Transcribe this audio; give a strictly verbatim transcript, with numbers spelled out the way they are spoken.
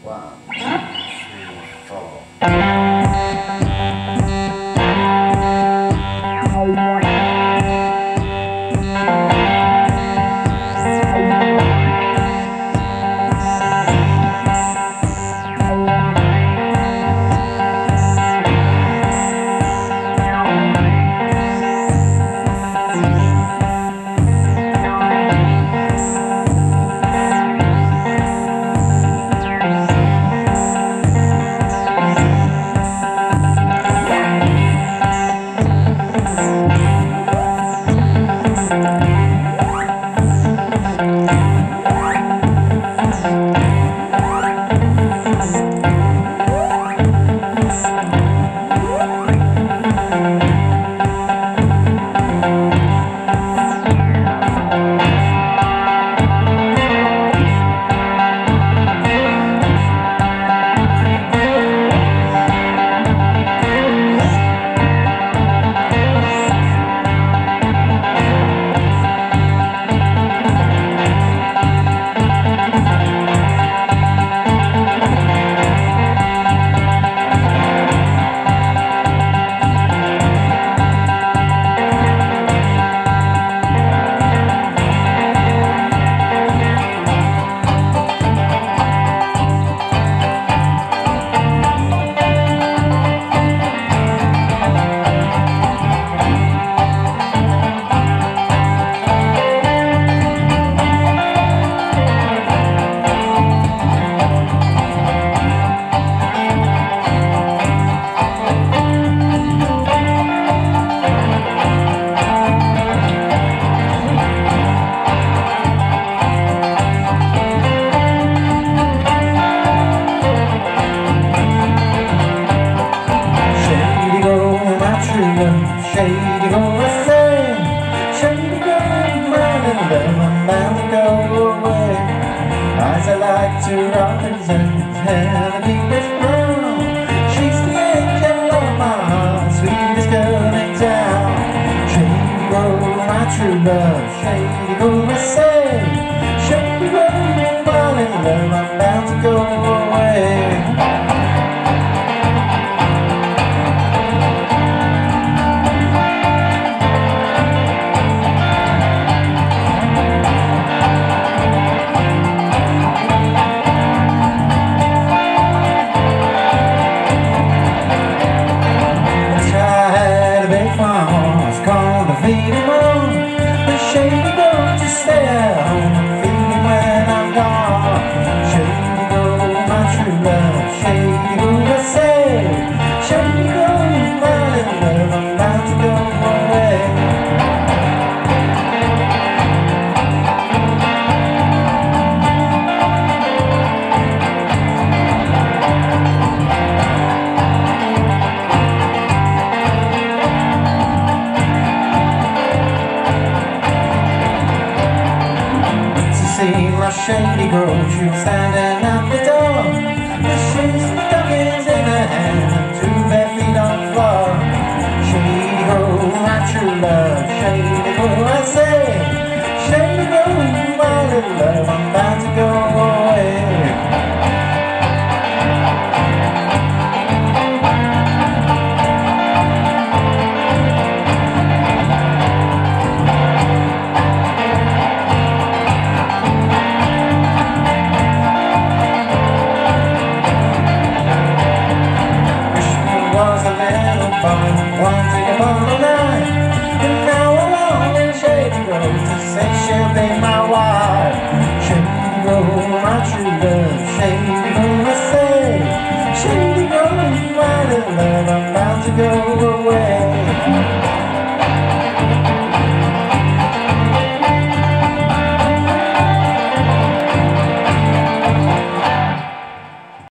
One, two, three, four. Shady go a thing, shady go round and then I'm bound to go away. Eyes I like to represent, hair the deepest brown. She's the angel of my heart, sweetest girl in town. Shady go my true love, shady go I say. Shady go round and then I'm bound to go away. Feeding on the shady goat to stay at home, feeding when I'm gone. Shady goat, my true love, shady goat, I say. Shady goat, my little love, I'm about to go away. See my shady girl, she'll stand